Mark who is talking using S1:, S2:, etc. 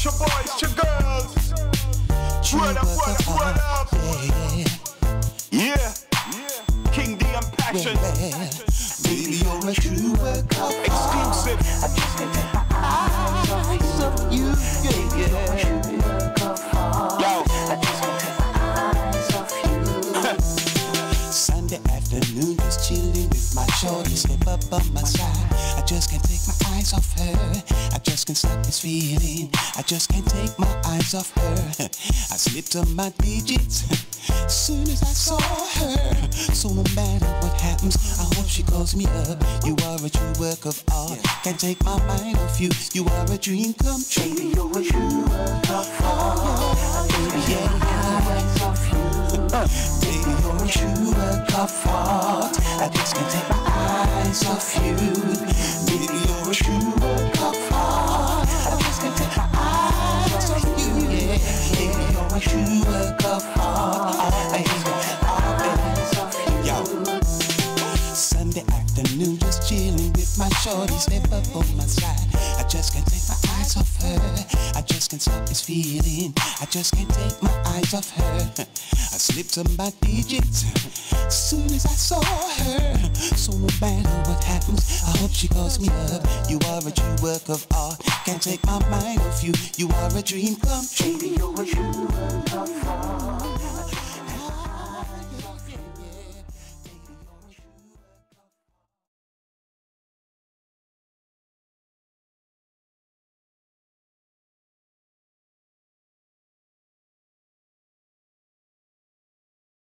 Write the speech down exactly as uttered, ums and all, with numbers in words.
S1: your boys, your girls.
S2: True
S1: Word up,
S2: work
S1: word
S2: of
S1: up, word
S2: art.
S1: up.
S2: Yeah,
S1: Yeah. King D and Passion.
S2: well, baby, you're a true work of art.
S1: Exclusive.
S2: I just can't take my eyes off you, yeah, yeah.
S1: Yo.
S2: I just can't take my eyes off you. Sunday afternoon, just chilling with my shorty, slip up on my side. I just can't take my eyes off her. I just can't stop this feeling. I just can't take my eyes off her. I slipped on my digits soon as I saw her. So no matter what happens, I hope she calls me up. You are a true work of art. Can't take my mind off you. You are a dream come true. Baby, you're a true work of art. Baby, yeah, yeah. Uh, baby, you're a true work of art. I just can't take my eyes off you. Baby, you're a true work of art. I just can't take my eyes off you. Yeah, baby, you're a true work of art. I just can't take my eyes off you. Yo. Sunday afternoon, just chilling with my shorty, step up on my side. I just can't take my eyes off her. I just can't stop this feeling. I just can't take my eyes off her. I slipped on my digits soon as I saw her. So no matter what happens, I hope she calls me up. You are a true work of art. Can't take my mind off you. You are a dream come true. Baby, you're a true work of art.